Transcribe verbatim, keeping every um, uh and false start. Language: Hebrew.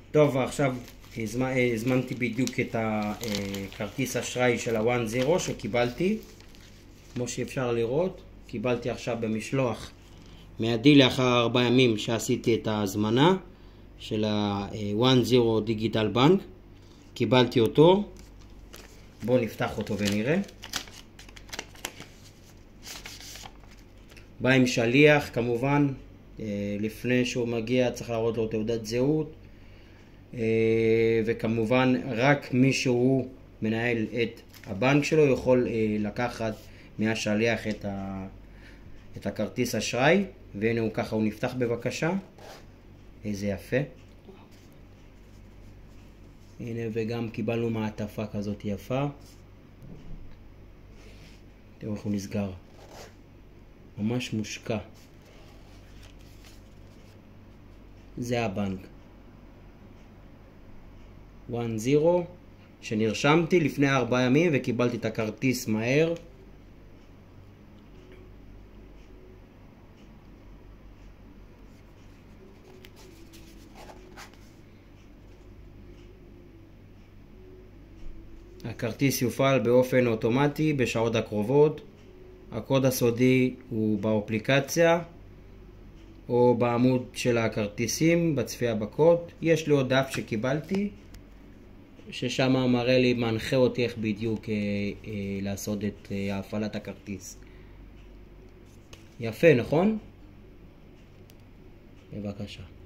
טוב, עכשיו הזמנתי בדיוק את הכרטיס אשראי של ה-וואן זירו שקיבלתי. כמו שאפשר לראות, קיבלתי עכשיו במשלוח מידי לאחר ארבעה ימים שעשיתי את ההזמנה של ה-וואן זירו דיגיטל בנק. קיבלתי אותו. בואו נפתח אותו ונראה. בא עם שליח כמובן. לפני שהוא מגיע צריך להראות לו תעודת זהות, וכמובן רק מי שהוא מנהל את הבנק שלו יכול לקחת מהשליח את, ה... את הכרטיס אשראי. והנה הוא ככה, הוא נפתח בבקשה. איזה יפה. הנה, וגם קיבלנו מעטפה כזאת יפה. תראו איך הוא נסגר, ממש מושקע. זה הבנק וואן זירו שנרשמתי לפני ארבעה ימים וקיבלתי את הכרטיס מהר. הכרטיס יופעל באופן אוטומטי בשעות הקרובות. הקוד הסודי הוא באפליקציה או בעמוד של הכרטיסים בצפייה בקוד. יש לי עוד דף שקיבלתי ששם מראה לי, מנחה אותי איך בדיוק אה, אה, לעשות את אה, הפעלת הכרטיס. יפה, נכון? בבקשה.